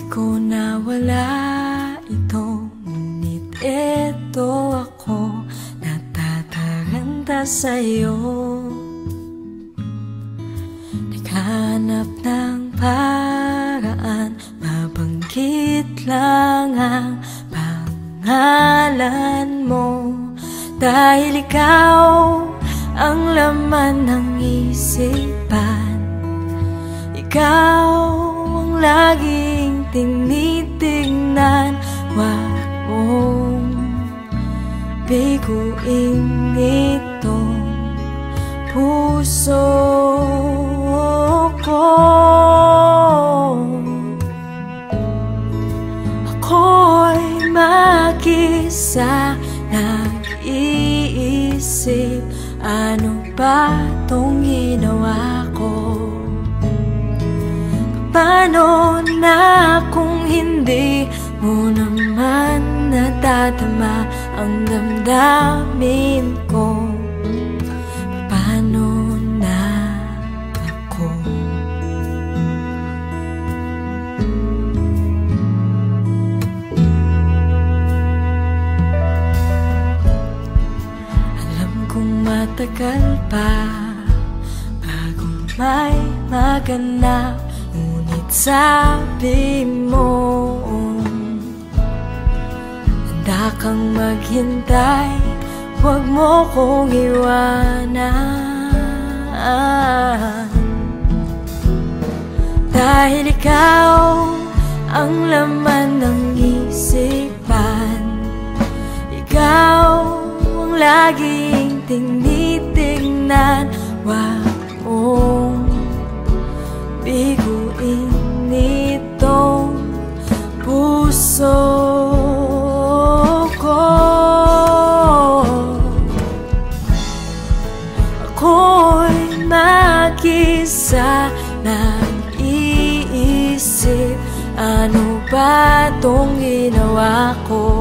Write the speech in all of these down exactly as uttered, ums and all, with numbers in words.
ko na wala ito, ngunit ito ako, natataranta sa'yo. Naghanap ng paraan, mabanggit lang ang pangalan mo, dahil ikaw ang laman ng isipan. Ikaw ang laging tinitingnan, wag mong biguin itong puso ko. Ako'y mag-isa, nag-iisip, ano ba tong ginawa ko? Paano na kung hindi mo naman natatama ang damdamin ko? Paano na ako? Alam kong matagal pa bago may maganap, ngunit sabi mo handa kang maghintay, huwag mo kong iwanan. Dahil ikaw ang laman ng isipan, ikaw ang laging tinitingnan, wag mong biguin itong puso ko. Ako'y mag-isa, nag-iisip, ano ba tong ginawa ko?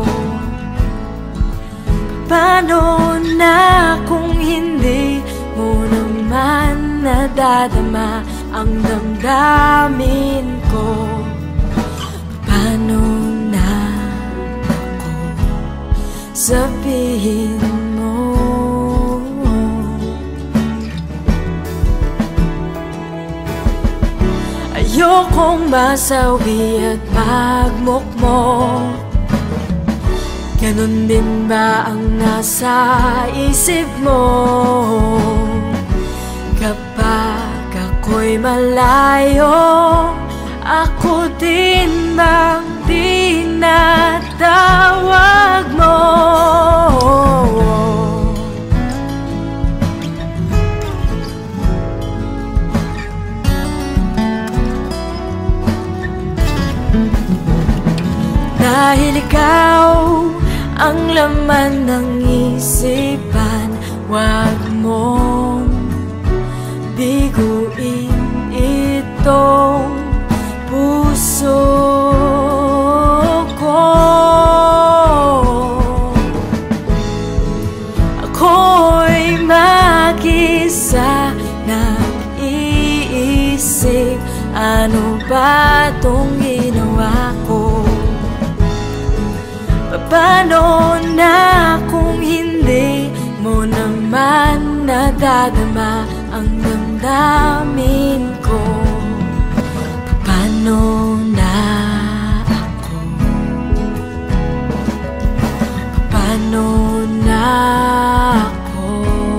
Paano na kung hindi mo naman nadadama ang damdamin ko? Paano na ako? Sabihin mo. Ayokong masawi at magmukmok, ganun din ba ang nasa isip mo? Kapag ako'y malayo, ako din bang tinatawag mo? Dahil ikaw ang laman ng isipan, wag mong biguin itong puso ko. Ako'y mag-isa, nag-iisip, ano ba tong ginawa ko? Paano na kung hindi mo naman nadadama ang damdamin ko? Paano na ako? Paano na ako?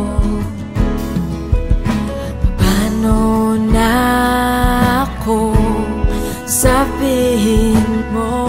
Paano na ako? Sabihin mo.